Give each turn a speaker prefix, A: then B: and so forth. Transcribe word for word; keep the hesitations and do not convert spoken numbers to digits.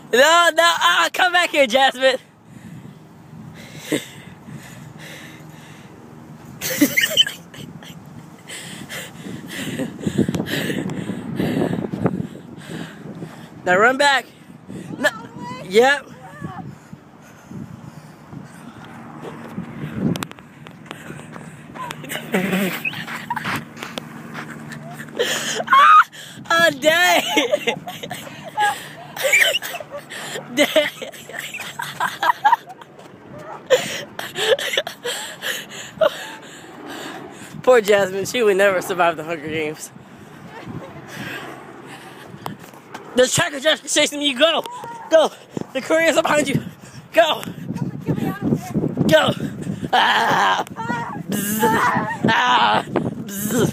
A: No, no, uh, come back here, Jasmine. Now run back. No. Yep. ah! Oh, dang. Dang. Poor Jasmine, she would never survive the Hunger Games. There's tracker just chasing me. Go, go. The couriers are behind you. Go, go. Ah, bzz, ah, bzz.